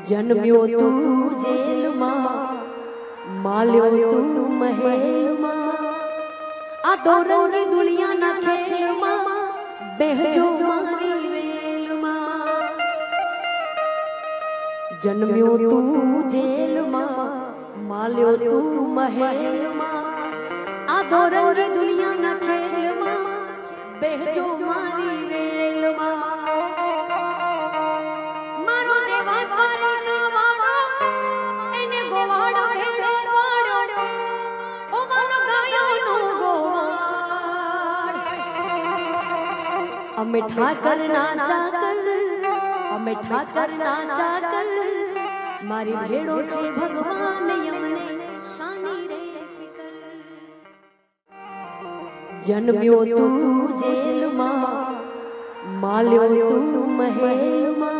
जन्म्यो तू जेल मां माल्यो तू महल मां आ दो रंगी दुनिया ना खेल मां बेहजो मारी वेल मां जन्म्यो तू जेल मां माल्यो तू महल मां आ दो रंगी दुनिया ना खेल मां बेहजो मारी वेल मां अमे ठाकर नाचा कर मारी भेड़ो छे भगवान यमने शानी रे फिकर जन्म्यो तू जेल मां माल्यो तू महल मां